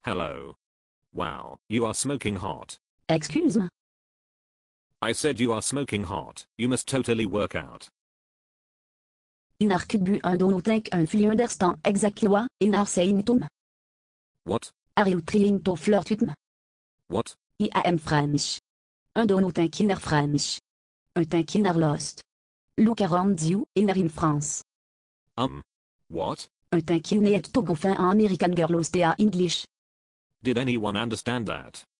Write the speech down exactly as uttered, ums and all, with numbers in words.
Hello. Wow, you are smoking hot. Excuse-moi. I said you are smoking hot. You must totally work out. In arkubu un donotek un fluenderstan exactly in arseinitum. What? Are you trying to flirt with me? What? I am French. Un donotek in French. Un tank in lost. Look around you in in France. Um. What? Un tank in et togofin American girl ostea English. Did anyone understand that?